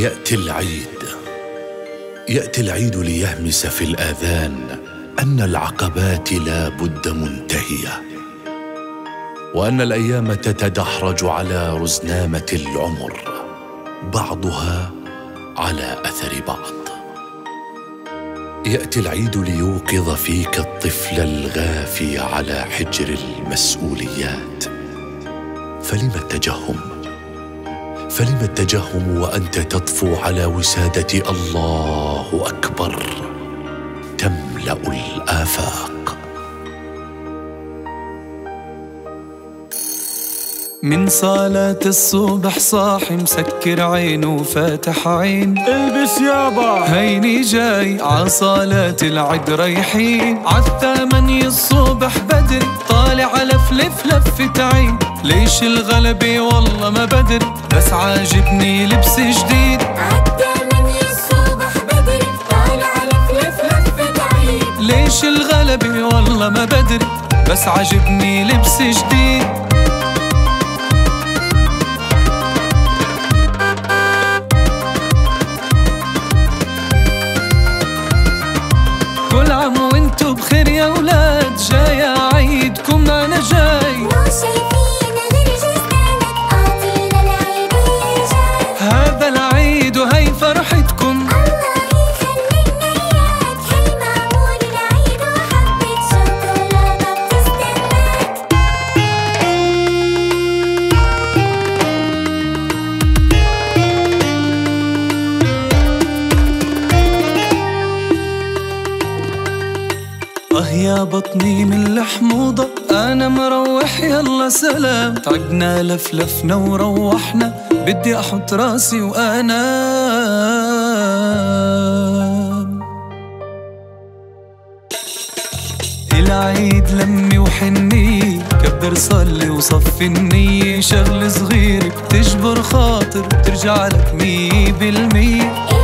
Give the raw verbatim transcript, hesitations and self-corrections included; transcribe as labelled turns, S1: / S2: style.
S1: يأتي العيد يأتي العيد ليهمس في الآذان أن العقبات لا بد منتهية، وأن الأيام تتدحرج على رزنامة العمر، بعضها على أثر بعض. يأتي العيد ليوقظ فيك الطفل الغافي على حجر المسؤوليات. فلم التجهم؟ فلم التجهم وأنت تطفو على وسادة الله أكبر تملأ الآفاق؟
S2: من صلاة الصبح صاحي مسكر عينه وفاتح عين،
S3: البس يابا
S2: هيني جاي عصلاة العيد رايحين، عالثمانية الصبح بدري طالع لفلف لفة عين. ليش الغلبة والله ما بدري بس عاجبني لبس جديد،
S4: عالثمانية الصبح بدري طالع لفلف لفة عين.
S2: ليش الغلبة والله ما بدري بس عاجبني لبس جديد. كل عام وانتو بخير يا ولاد، جاي عيدكم انا جاي.
S4: مو شايفين غير جسدانك، اعطينا العيد ويا
S2: هذا العيد وهي فرحتكم،
S4: الله يخلينا اياك. هي معمول العيد وحبة شوكولاتة بتستناك.
S2: اه يا بطني من الحموضة أنا مروح يلا سلام. تعبنا لفلفنا وروحنا بدي أحط راسي وأنام. العيد لمي وحنية، كبر صلي وصفي النية. شغل صغير بتجبر خاطر بترجع لك مية بالمية.